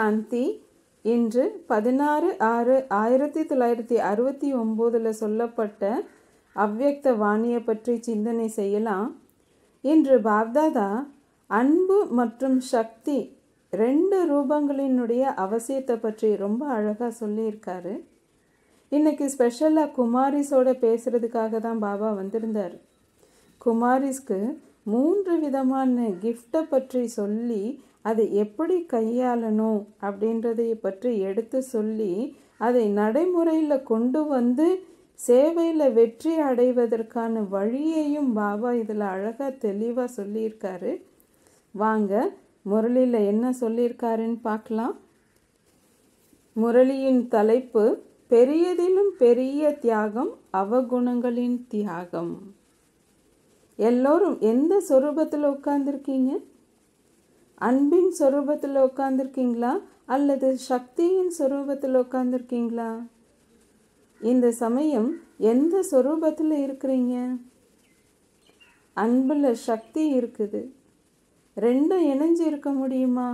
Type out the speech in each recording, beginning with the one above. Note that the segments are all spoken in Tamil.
சாந்தி. இன்று 16/6/1969 சொல்லப்பட்ட அவ்யக்த வாணியை பற்றி சிந்தனை செய்யலாம். இன்று பாப்தாதா அன்பு மற்றும் சக்தி 2 ரூபங்களினுடைய அவசியத்தை பற்றி ரொம்ப அழகாக சொல்லியிருக்காரு. இன்னைக்கு ஸ்பெஷலாக குமாரிஸோட பேசுகிறதுக்காக தான் பாபா வந்திருந்தார். குமாரிஸ்க்கு 3 விதமான கிஃப்டை பற்றி சொல்லி அதை எப்படி கையாளணும் அப்படின்றதை பற்றி எடுத்து சொல்லி அதை நடைமுறையில் கொண்டு வந்து சேவையில் வெற்றி அடைவதற்கான வழியையும் பாபா இதில் அழகாக தெளிவாக சொல்லியிருக்காரு. வாங்க முரளியில் என்ன சொல்லியிருக்காருன்னு பார்க்கலாம். முரளியின் தலைப்பு பெரியதிலும் பெரிய தியாகம் அவகுணங்களின் தியாகம். எல்லோரும் எந்த சொரூபத்தில் உட்கார்ந்துருக்கீங்க? அன்பின் சொரூபத்தில் உட்கார்ந்துருக்கீங்களா அல்லது சக்தியின் சொரூபத்தில் உட்கார்ந்துருக்கீங்களா? இந்த சமயம் எந்த சொரூபத்தில் இருக்கிறீங்க? அன்பில் சக்தி இருக்குது. 2 இணைஞ்சு இருக்க முடியுமா?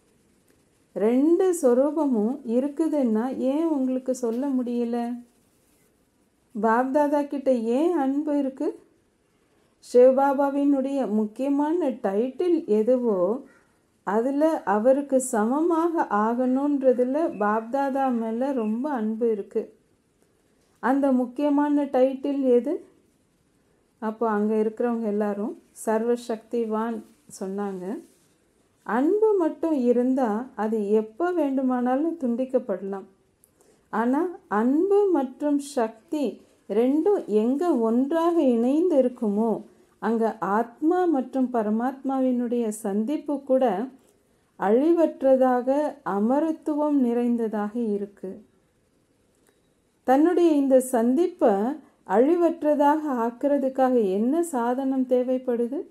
2 சொரூபமும் இருக்குதுன்னா ஏன் உங்களுக்கு சொல்ல முடியல? பாப்தாதா கிட்ட ஏன் அன்பு இருக்கு? சிவபாபாவினுடைய முக்கியமான டைட்டில் எதுவோ அதில் அவருக்கு சமமாக ஆகணுன்றதில் பாப்தாதா மேலே ரொம்ப அன்பு இருக்குது. அந்த முக்கியமான டைட்டில் எது? அப்போ அங்கே இருக்கிறவங்க எல்லாரும் சர்வசக்திவான் சொன்னாங்க. அன்பு மட்டும் இருந்தால் அது எப்போ வேண்டுமானாலும் துண்டிக்கப்படலாம். ஆனால் அன்பு மற்றும் சக்தி 2ம் எங்கே ஒன்றாக இணைந்து இருக்குமோ அங்கே ஆத்மா மற்றும் பரமாத்மாவினுடைய சந்திப்பு கூட அழிவற்றதாக அமரத்துவம் நிறைந்ததாக இருக்கு. தன்னுடைய இந்த சந்திப்பை அழிவற்றதாக ஆக்கிறதுக்காக என்ன சாதனம் தேவைப்படுது?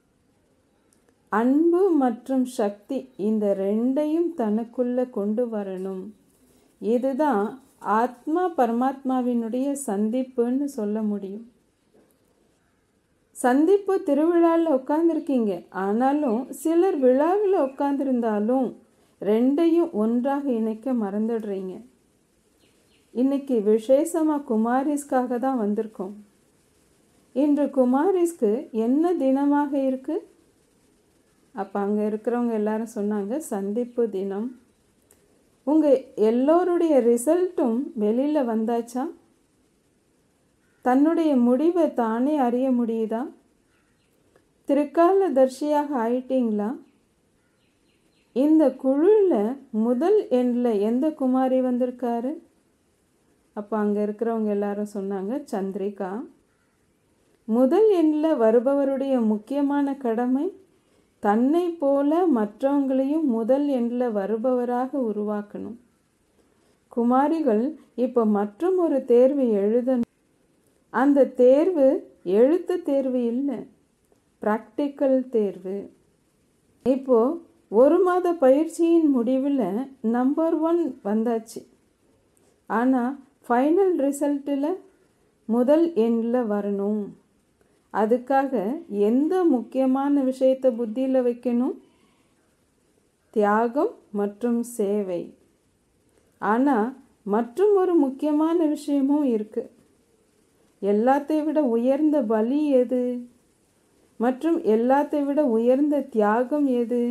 அன்பு மற்றும் சக்தி இந்த 2ஐயும் தனக்குள்ள கொண்டு வரணும். இதுதான் ஆத்மா பரமாத்மாவினுடைய சந்திப்புன்னு சொல்ல முடியும். சந்திப்பு திருவிழாவில் உட்கார்ந்துருக்கீங்க, ஆனாலும் சிலர் விழாவில் உட்கார்ந்துருந்தாலும் 2ஐயும் ஒன்றாக இணைக்க மறந்துடுறீங்க. இன்னைக்கு விசேஷமாக குமாரிஸ்க்காக தான் வந்திருக்கோம். இன்று குமாரிஸ்க்கு என்ன தினமாக இருக்கு? அப்போ அங்கே இருக்கிறவங்க எல்லாரும் சொன்னாங்க சந்திப்பு தினம். உங்கள் எல்லோருடைய ரிசல்ட்டும் வெளியில் வந்தாச்சா? தன்னுடைய முடிவை தானே அறிய முடியுதா? திருக்கால தர்ஷியாக ஆயிட்டீங்களா? இந்த குழுவில் முதல் எண்ணில் எந்த குமாரி வந்திருக்காரு? அப்போ அங்கே இருக்கிறவங்க எல்லாரும் சொன்னாங்க சந்திரிகா. முதல் எண்ணில் வருபவருடைய முக்கியமான கடமை தன்னை போல மற்றவங்களையும் முதல் எண்ணில் வருபவராக உருவாக்கணும். குமாரிகள் இப்போ மற்றும் ஒரு தேர்வு எழுதணும். அந்த தேர்வு எழுத்து தேர்வு இல்லை, ப்ராக்டிக்கல் தேர்வு. இப்போது 1 மாத பயிற்சியின் முடிவில் நம்பர் 1 வந்தாச்சு. ஆனால் ஃபைனல் ரிசல்ட்டில் முதல் எண்ணில் வரணும். அதுக்காக எந்த முக்கியமான விஷயத்தை புத்தியில் வைக்கணும்? தியாகம் மற்றும் சேவை. ஆனால் மற்றும் ஒரு முக்கியமான விஷயமும் இருக்குது. எல்லாத்தை விட உயர்ந்த பலி எது? மற்றும் எல்லாத்தை விட உயர்ந்த தியாகம் எது?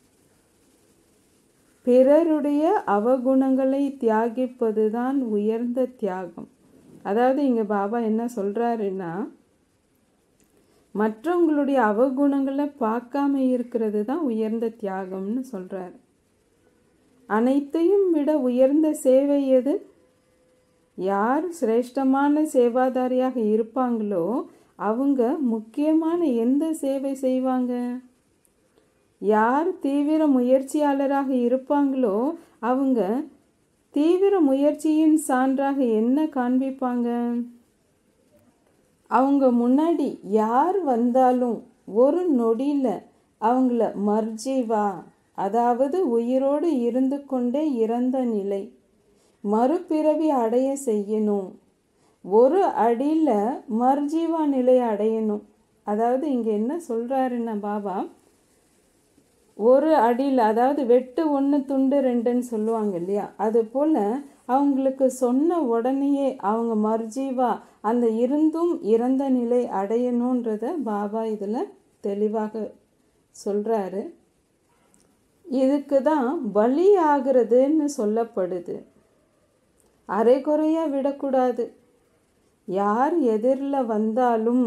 பிறருடைய அவகுணங்களை தியாகிப்பது தான் உயர்ந்த தியாகம். அதாவது இங்கே பாபா என்ன சொல்கிறாருன்னா, மற்றவங்களுடைய அவகுணங்களை பார்க்காம இருக்கிறது தான் உயர்ந்த தியாகம்னு சொல்கிறார். அனைத்தையும் விட உயர்ந்த சேவை எது? யார் சிரேஷ்டமான சேவாதாரியாக இருப்பாங்களோ அவங்க முக்கியமான எந்த சேவை செய்வாங்க? யார் தீவிர முயற்சியாளராக இருப்பாங்களோ அவங்க தீவிர முயற்சியின் சான்றாக என்ன காண்பிப்பாங்க? அவங்க முன்னாடி யார் வந்தாலும் ஒரு நொடியில் அவங்கள மர்ஜீவா, அதாவது உயிரோடு இருந்து கொண்டே இறந்த நிலை, மறுபிறவி அடைய செய்யணும். ஒரு அடியில் மர்ஜீவா நிலையை அடையணும். அதாவது இங்கே என்ன சொல்கிறாருன்னா பாபா, ஒரு அடியில், அதாவது வெட்டு ஒன்று துண்டு ரெண்டுன்னு சொல்லுவாங்க இல்லையா, அது போல் அவங்களுக்கு சொன்ன உடனேயே அவங்க மர்ஜீவா அந்த இருந்தும் இறந்த நிலை அடையணுன்றத பாபா இதில் தெளிவாக சொல்கிறாரு. இதுக்கு தான் பலி ஆகிறதுன்னு சொல்லப்படுது. அரைகுறையாக விடக்கூடாது. யார் எதிரில் வந்தாலும்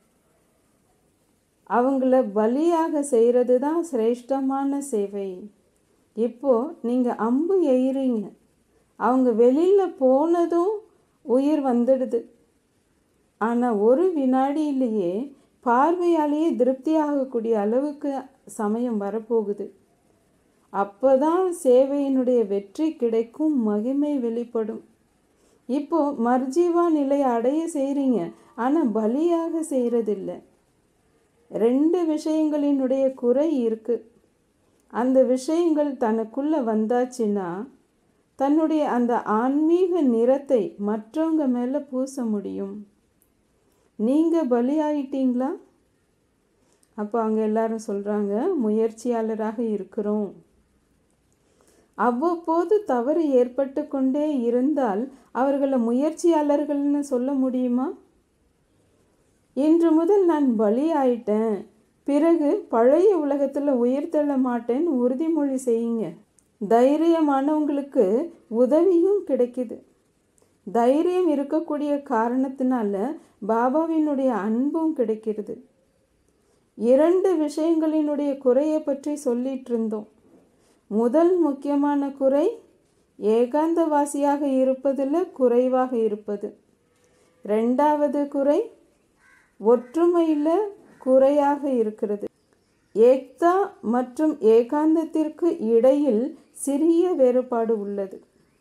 அவங்கள பலியாக செய்கிறது தான் சிரேஷ்டமான சேவை. இப்போது நீங்கள் அம்பு எய்கிறீங்க, அவங்க வெளியில் போனதும் உயிர் வந்துடுது. ஆனால் ஒரு வினாடியிலேயே பார்வையாலேயே திருப்தி ஆகக்கூடிய அளவுக்கு சமயம் வரப்போகுது. அப்போ தான் சேவையினுடைய வெற்றி கிடைக்கும், மகிமை வெளிப்படும். இப்போது மர்ஜீவா நிலை அடைய செய்கிறீங்க, ஆனால் பலியாக செய்கிறதில்ல. 2 விஷயங்களினுடைய குறை இருக்குது. அந்த விஷயங்கள் தனக்குள்ளே வந்தாச்சுன்னா தன்னுடைய அந்த ஆன்மீக நிறத்தை மற்றவங்க மேலே பூச முடியும். நீங்கள் பலியாயிட்டீங்களா? அப்போ அவங்க எல்லாரும் சொல்கிறாங்க, முயற்சியாளராக இருக்கிறோம். அவ்வப்போது தவறு ஏற்பட்டு கொண்டே இருந்தால் அவர்களை முயற்சியாளர்கள்னு சொல்ல முடியுமா? இன்று முதல் நான் பலி ஆயிட்டேன், பிறகு பழைய உலகத்தில் உயிர் தள்ள மாட்டேன்னு உறுதிமொழி செய்யுங்க. தைரியமானவங்களுக்கு உதவியும் கிடைக்குது. தைரியம் இருக்கக்கூடிய காரணத்தினால பாபாவினுடைய அன்பும் கிடைக்கிறது. 2 விஷயங்களினுடைய குறையை பற்றி சொல்லிட்டு இருந்தோம். முதல் முக்கியமான குறை ஏகாந்தவாசியாக இருப்பதில் குறைவாக இருப்பது. 2வது குறை ஒற்றுமையில் குறையாக இருக்கிறது. ஏக்தா மற்றும் ஏகாந்தத்திற்கு இடையில் சிறிய வேறுபாடு உள்ளது.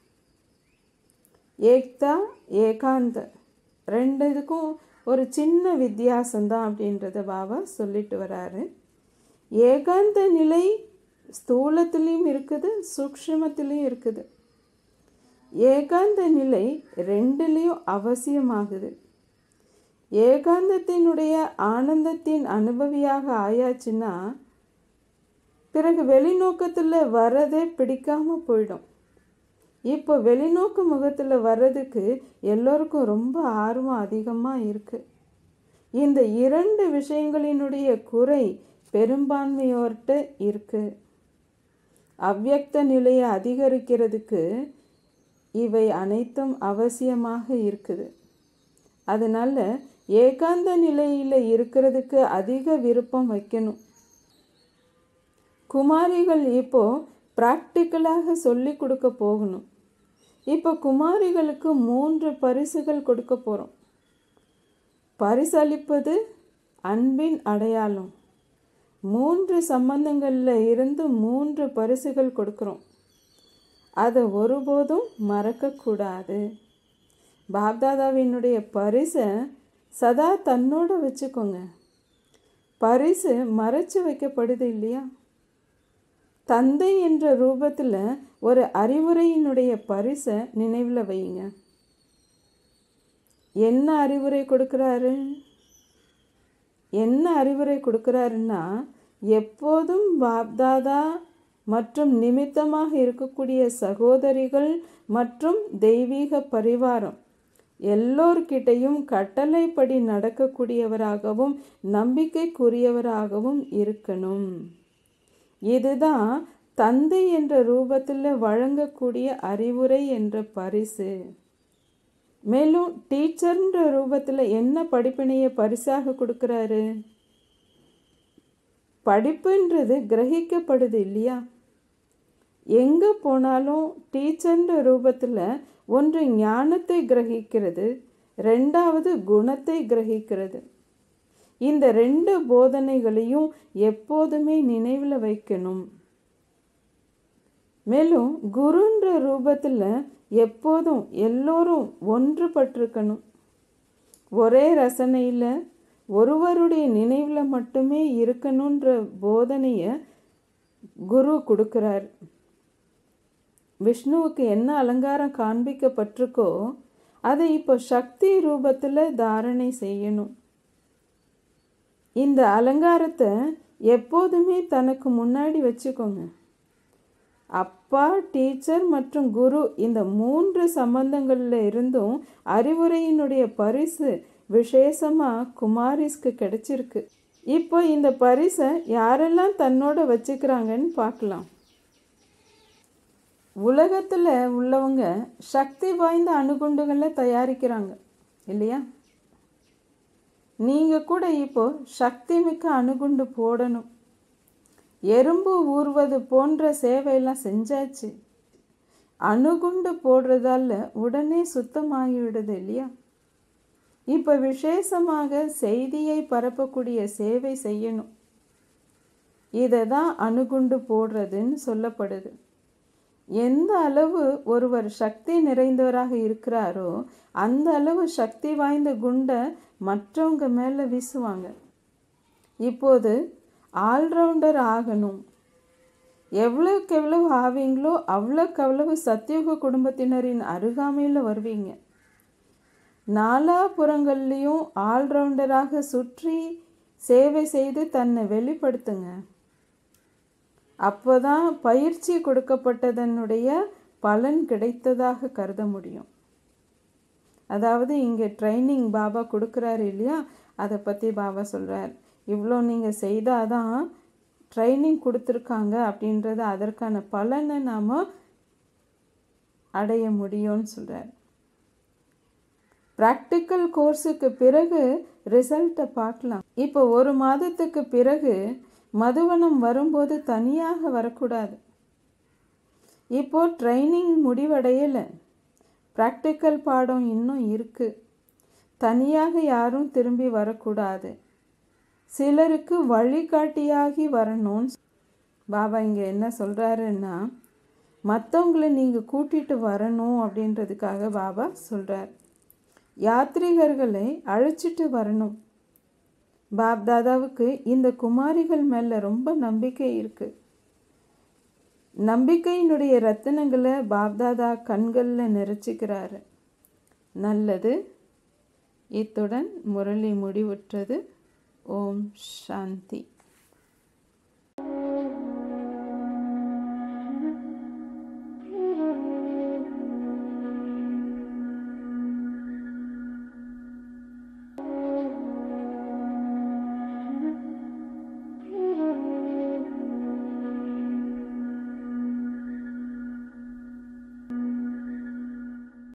ஏக்தா ஏகாந்த 2க்கும் ஒரு சின்ன வித்தியாசம்தான் அப்படின்றத பாபா சொல்லிட்டு வராரு. ஏகாந்த நிலை ஸ்தூலத்திலையும் இருக்குது, சூக்ஷ்மத்திலையும் இருக்குது. ஏகாந்த நிலை 2லேயும் அவசியமாகுது. ஏகாந்தத்தினுடைய ஆனந்தத்தின் அனுபவியாக ஆயாச்சுன்னா பிறகு வெளிநோக்கத்தில் வர்றதே பிடிக்காமல் போயிடும். இப்போ வெளிநோக்கு முகத்தில் வர்றதுக்கு எல்லோருக்கும் ரொம்ப ஆர்வம் அதிகமாக இருக்குது. இந்த 2 விஷயங்களினுடைய குறை பெரும்பான்மையோர்கிட்ட இருக்குது. அவ்யக்த நிலையை அதிகரிக்கிறதுக்கு இவை அனைத்தும் அவசியமாக இருக்குது. அதனால் ஏகாந்த நிலையில் இருக்கிறதுக்கு அதிக விருப்பம் வைக்கணும். குமாரிகள் இப்போது ப்ராக்டிக்கலாக சொல்லி கொடுக்க போகணும். இப்போ குமாரிகளுக்கு 3 பரிசுகள் கொடுக்க போகிறோம். பரிசளிப்பது அன்பின் அடையாளம். 3 சம்பந்தங்களில் இருந்து 3 பரிசுகள் கொடுக்குறோம். அதை ஒருபோதும் மறக்கக்கூடாது. பாப்தாதாவினுடைய பரிசை சதா தன்னோட வச்சுக்கோங்க. பரிசு மறைச்சு வைக்கப்படுது இல்லையா? தந்தை என்ற ரூபத்தில் ஒரு அறிவுரையினுடைய பரிசை நினைவில் வையுங்க. என்ன அறிவுரை கொடுக்குறாரு? என்ன அறிவுரை கொடுக்குறாருன்னா, எப்போதும் பாப்தாதா மற்றும் நிமித்தமாக இருக்கக்கூடிய சகோதரிகள் மற்றும் தெய்வீக பரிவாரம் எல்லோர்கிட்டையும் கட்டளைப்படி நடக்கக்கூடியவராகவும் நம்பிக்கைக்குரியவராகவும் இருக்கணும். இதுதான் தந்தை என்ற ரூபத்தில் வழங்கக்கூடிய அறிவுரை என்ற பரிசு. மேலும் டீச்சர்ன்ற ரூபத்தில் என்ன படிப்பினையை பரிசாக கொடுக்குறாரு? படிப்புன்றது கிரகிக்கப்படுது இல்லையா? எங்கே போனாலும் டீச்சர்ன்ற ரூபத்தில் ஒன்று ஞானத்தை கிரகிக்கிறது, 2வது குணத்தை கிரகிக்கிறது. இந்த 2 போதனைகளையும் எப்போதுமே நினைவில் வைக்கணும். மேலும் குருன்ற ரூபத்தில் எப்போதும் எல்லோரும் ஒன்றுபட்டிருக்கணும். ஒரே ரசனையில் ஒருவருடைய நினைவில் மட்டுமே இருக்கணுன்ற போதனையை குரு கொடுக்குறார். விஷ்ணுவுக்கு என்ன அலங்காரம் காண்பிக்கப்பட்டிருக்கோ அதை இப்போ சக்தி ரூபத்தில் தாரணை செய்யணும். இந்த அலங்காரத்தை எப்போதுமே தனக்கு முன்னாடி வச்சுக்கோங்க. அப்பா, டீச்சர் மற்றும் குரு இந்த 3 சம்பந்தங்களில் இருந்தும் அறிவுரையினுடைய பரிசு விசேஷமாக குமாரிஸ்க்கு கிடைச்சிருக்கு. இப்போ இந்த பரிசை யாரெல்லாம் தன்னோட வச்சுக்கிறாங்கன்னு பார்க்கலாம். உலகத்தில் உள்ளவங்க சக்தி வாய்ந்த அணுகுண்டுகளை தயாரிக்கிறாங்க இல்லையா? நீங்கள் கூட இப்போ சக்தி மிக்க அணுகுண்டு போடணும். எறும்பு ஊறுவது போன்ற சேவையெல்லாம் செஞ்சாச்சு. அணுகுண்டு போடுறதால உடனே சுத்தமாகிவிடுது இல்லையா? இப்போ விசேஷமாக செய்தியை பரப்பக்கூடிய சேவை செய்யணும். இதை தான் அணுகுண்டு போடுறதுன்னு சொல்லப்படுது. எந்த அளவு ஒருவர் சக்தி நிறைந்தவராக இருக்கிறாரோ அந்த அளவு சக்தி வாய்ந்த குண்டை மற்றவங்க மேலே வீசுவாங்க. இப்போது ஆல்ரவுண்டர் ஆகணும். எவ்வளவுக்கு எவ்வளவு ஆவீங்களோ அவ்வளோக்கு அவ்வளவு சத்தியுக குடும்பத்தினரின் அருகாமையில் வருவீங்க. நாலாபுறங்கள்லேயும் ஆல்ரவுண்டராக சுற்றி சேவை செய்து தன்னை வெளிப்படுத்துங்க. அப்போதான் பயிற்சி கொடுக்கப்பட்டதனுடைய பலன் கிடைத்ததாக கருத முடியும். அதாவது இங்கே ட்ரைனிங் பாபா கொடுக்குறாரு இல்லையா, அதை பற்றி பாபா சொல்கிறார். இவ்வளோ நீங்கள் செய்தாதான் ட்ரைனிங் கொடுத்துருக்காங்க அப்படின்றது அதற்கான பலனை நாம் அடைய முடியும்னு சொல்கிறார். ப்ராக்டிக்கல் கோர்ஸுக்கு பிறகு ரிசல்ட்டை பார்க்கலாம். இப்போ 1 மாதத்துக்கு பிறகு மதுவனம் வரும்போது தனியாக வரக்கூடாது. இப்போது ட்ரைனிங் முடிவடையலை, ப்ராக்டிக்கல் பாடம் இன்னும் இருக்குது. தனியாக யாரும் திரும்பி வரக்கூடாது. சிலருக்கு வழிகாட்டியாகி வரணும்னு பாபா இங்கே என்ன சொல்கிறாருன்னா, மற்றவங்களை நீங்கள் கூட்டிகிட்டு வரணும் அப்படின்றதுக்காக பாபா சொல்கிறார். யாத்ரீகர்களை அழைச்சிட்டு வரணும். பாப்தாதாவுக்கு இந்த குமாரிகள் மேலே ரொம்ப நம்பிக்கை இருக்குது. நம்பிக்கையினுடைய ரத்தினங்களை பாப்தாதா கண்களில் நிறைச்சிக்கிறாரு. நல்லது. இத்துடன் முரளி முடிவுற்றது. ஓம் சாந்தி.